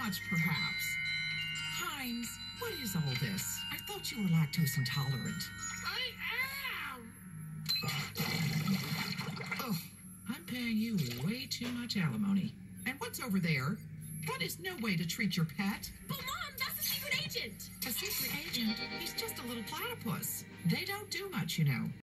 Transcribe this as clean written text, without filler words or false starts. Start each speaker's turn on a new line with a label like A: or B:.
A: much, perhaps. Hines, what is all this? I thought you were lactose intolerant.
B: I am!
A: Oh, I'm paying you way too much alimony. And what's over there? That is no way to treat your pet.
B: But, Mom, that's a secret agent!
A: A secret agent? He's just a little platypus. They don't do much, you know.